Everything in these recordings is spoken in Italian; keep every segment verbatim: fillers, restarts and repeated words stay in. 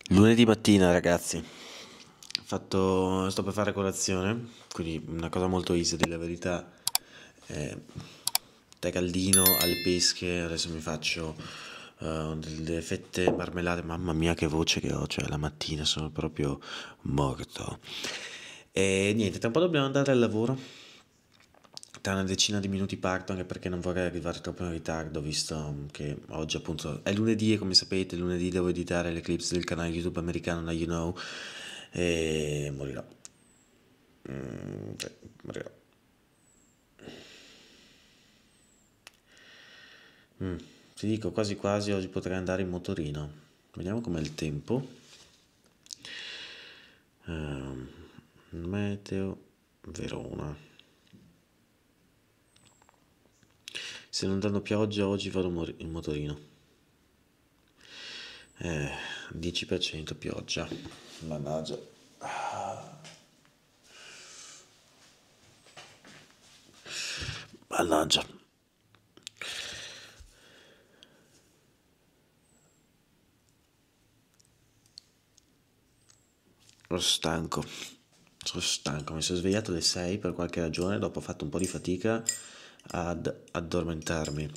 Lunedì mattina, ragazzi, ho fatto, sto per fare colazione, quindi una cosa molto easy, di la verità. Eh, tè caldino alle pesche, adesso mi faccio eh, delle fette marmellate, mamma mia che voce che ho, cioè la mattina sono proprio morto. E niente, tra un po' dobbiamo andare al lavoro. Tra una decina di minuti parto anche perché non vorrei arrivare troppo in ritardo, visto che oggi appunto è lunedì e come sapete lunedì devo editare le clips del canale YouTube americano Now You Know e morirò. Mm, sì, morirò. Mm, ti dico quasi quasi oggi potrei andare in motorino. Vediamo com'è il tempo. Ehm, meteo Verona. Se non danno pioggia oggi vado mor- in motorino. Eh, dieci per cento pioggia. Mannaggia. Mannaggia. Sono stanco. Sono stanco. Mi sono svegliato alle sei per qualche ragione. Dopo ho fatto un po' di fatica ad addormentarmi.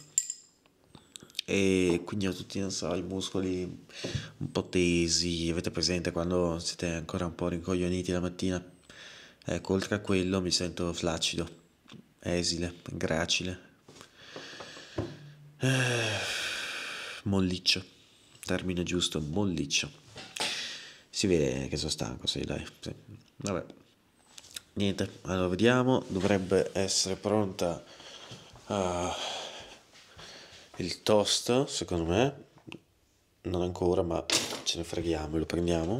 E quindi ho tutti, non so, i muscoli un po' tesi. Avete presente quando siete ancora un po' rincoglioniti la mattina? Ecco, oltre a quello mi sento flaccido, esile, gracile, eh, molliccio, termine giusto, molliccio. Si vede che sono stanco, sì, dai. Sì. Vabbè. Niente, allora vediamo, dovrebbe essere pronta uh, il toast, secondo me. Non ancora, ma ce ne freghiamo, lo prendiamo.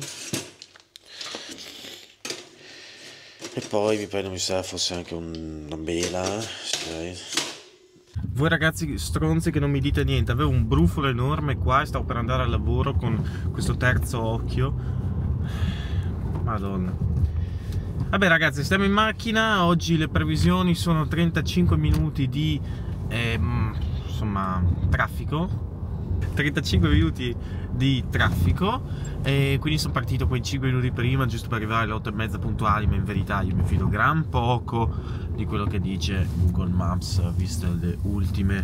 E poi mi prendo, mi sa, forse anche un, una mela. Sì. Voi ragazzi stronzi che non mi dite niente, avevo un brufolo enorme qua e stavo per andare al lavoro con questo terzo occhio. Madonna. Vabbè ragazzi, stiamo in macchina, oggi le previsioni sono trentacinque minuti di ehm, insomma traffico. trentacinque minuti di traffico e quindi sono partito quei cinque minuti prima giusto per arrivare alle otto e mezza puntuali, ma in verità io mi fido gran poco di quello che dice Google Maps, visto le ultime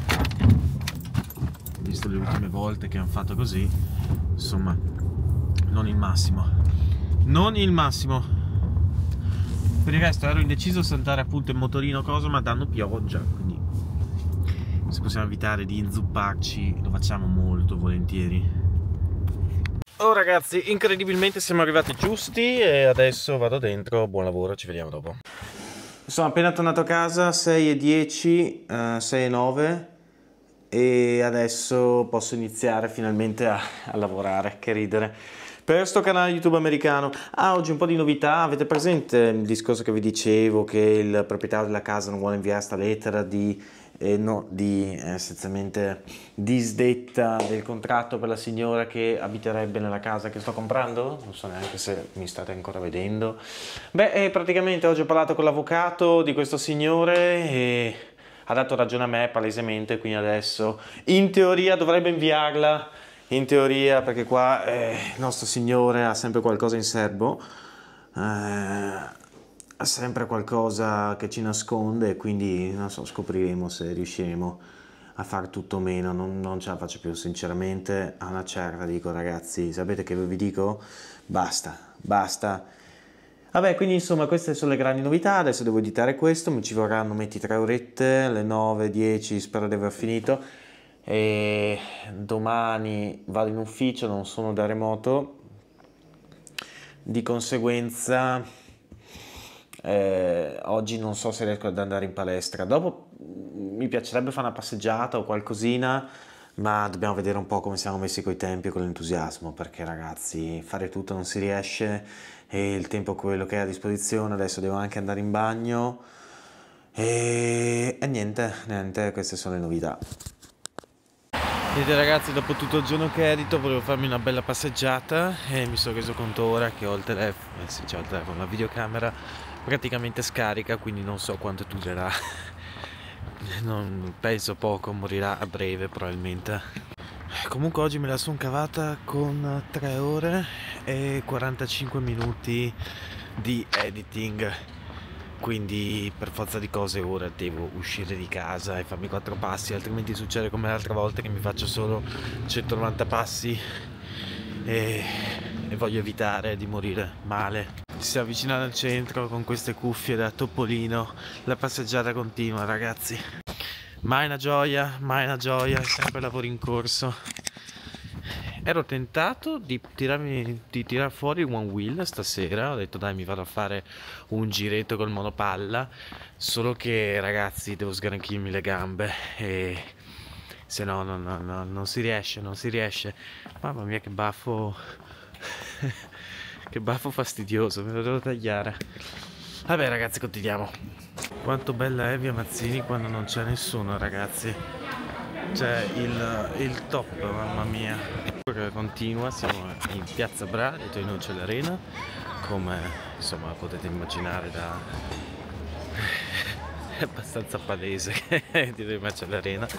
visto le ultime volte che hanno fatto così. Insomma, non il massimo non il massimo. Per il resto ero indeciso se andare appunto in motorino o cosa, ma danno pioggia, quindi se possiamo evitare di inzupparci lo facciamo molto volentieri. Oh ragazzi, incredibilmente siamo arrivati giusti e adesso vado dentro. Buon lavoro, ci vediamo dopo. Sono appena tornato a casa, sei e dieci, uh, sei e nove, e adesso posso iniziare finalmente a, a lavorare. Che ridere. Per questo canale YouTube americano. Ah, oggi un po' di novità. Avete presente il discorso che vi dicevo che il proprietario della casa non vuole inviare sta lettera di eh, no, di eh, essenzialmente disdetta del contratto per la signora che abiterebbe nella casa che sto comprando? Non so neanche se mi state ancora vedendo. Beh, eh, praticamente oggi ho parlato con l'avvocato di questo signore e ha dato ragione a me palesemente, quindi adesso in teoria dovrebbe inviarla. In teoria, perché qua eh, il nostro signore ha sempre qualcosa in serbo, eh, ha sempre qualcosa che ci nasconde, e quindi non so, scopriremo se riusciremo a far tutto meno. Non, non ce la faccio più, sinceramente. A una certa dico, ragazzi, sapete che vi dico? Basta, basta. Vabbè, quindi insomma queste sono le grandi novità. Adesso devo editare questo, mi ci vorranno metti tre orette, alle nove dieci spero di aver finito. E domani vado in ufficio, non sono da remoto, di conseguenza eh, oggi non so se riesco ad andare in palestra. Dopo mi piacerebbe fare una passeggiata o qualcosina, ma dobbiamo vedere un po' come siamo messi coi tempi e con l'entusiasmo, perché ragazzi fare tutto non si riesce e il tempo è quello che è a disposizione. Adesso devo anche andare in bagno e, e niente, niente, queste sono le novità. Vedete ragazzi, dopo tutto il giorno che edito volevo farmi una bella passeggiata e mi sono reso conto ora che ho il telefono, eh sì, c'ho il telefono, la videocamera praticamente scarica, quindi non so quanto durerà. Non penso poco, morirà a breve probabilmente. Comunque oggi me la sono cavata con tre ore e quarantacinque minuti di editing, quindi per forza di cose ora devo uscire di casa e farmi quattro passi, altrimenti succede come l'altra volta che mi faccio solo centonovanta passi e, e voglio evitare di morire male. Ci si avvicina al centro con queste cuffie da topolino, la passeggiata continua, ragazzi. Mai una gioia, mai una gioia, sempre lavoro in corso. Ero tentato di tirarmi, di tirar fuori il one wheel stasera, ho detto dai mi vado a fare un giretto col monopalla, solo che ragazzi devo sgranchirmi le gambe e se no, no, no, no non si riesce, non si riesce. Mamma mia che baffo, che baffo fastidioso, me lo devo tagliare. Vabbè ragazzi, continuiamo. Quanto bella è via Mazzini quando non c'è nessuno, ragazzi. C'è il, il top, mamma mia. Continua, siamo in piazza Bra, dietro di noi c'è l'arena, come insomma potete immaginare da... è abbastanza palese che dietro di me c'è l'arena.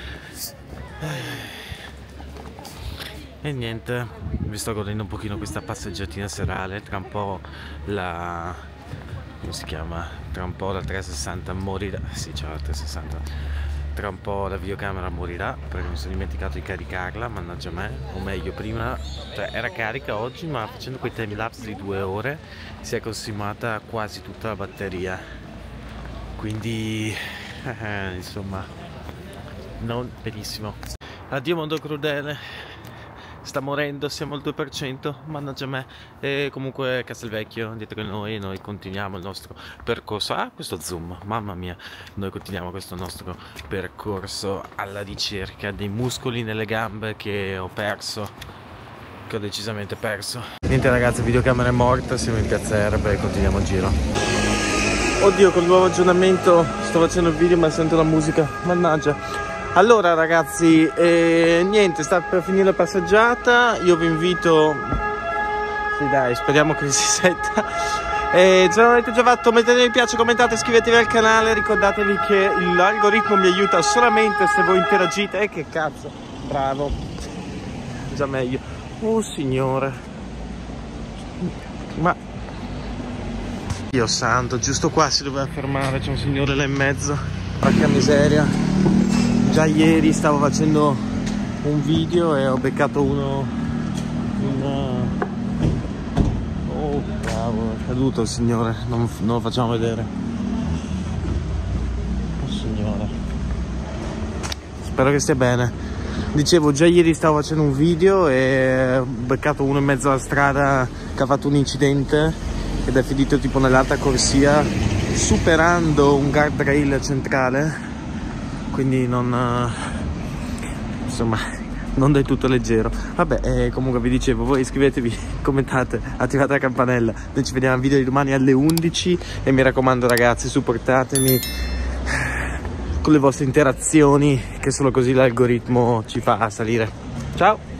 E niente, mi sto godendo un pochino questa passeggiatina serale, tra un po' la... come si chiama? Tra un po' la trecentosessanta morirà, sì c'è la trecentosessanta, tra un po' la videocamera morirà perché mi sono dimenticato di caricarla, mannaggia me, o meglio prima, cioè era carica oggi ma facendo quei timelapse di due ore si è consumata quasi tutta la batteria, quindi eh, insomma non benissimo. Addio mondo crudele. Sta morendo, siamo al due per cento, mannaggia me. E comunque Castelvecchio dietro di noi, noi continuiamo il nostro percorso. Ah, questo zoom, mamma mia. Noi continuiamo questo nostro percorso alla ricerca dei muscoli nelle gambe che ho perso, che ho decisamente perso. Niente ragazzi, videocamera è morta, siamo in piazza Erba e continuiamo il giro. Oddio, col nuovo aggiornamento sto facendo il video ma sento la musica, mannaggia. Allora ragazzi, eh, niente, sta per finire la passeggiata, io vi invito, sì dai, speriamo che si senta, eh, se non avete già fatto mettete mi piace, commentate, iscrivetevi al canale, ricordatevi che l'algoritmo mi aiuta solamente se voi interagite, e eh, che cazzo, bravo, già meglio, oh signore, ma, Dio santo, giusto qua si doveva fermare, c'è un signore là in mezzo, porca miseria. Già ieri stavo facendo un video e ho beccato uno in... oh cavolo, è caduto il signore, non, non lo facciamo vedere. Oh signore, spero che stia bene. Dicevo, già ieri stavo facendo un video e ho beccato uno in mezzo alla strada che ha fatto un incidente ed è finito tipo nell'alta corsia superando un guardrail centrale, quindi non, insomma, non del tutto leggero. Vabbè, eh, comunque vi dicevo, voi iscrivetevi, commentate, attivate la campanella. Noi ci vediamo al video di domani alle undici e mi raccomando ragazzi, supportatemi con le vostre interazioni, che solo così l'algoritmo ci fa salire. Ciao!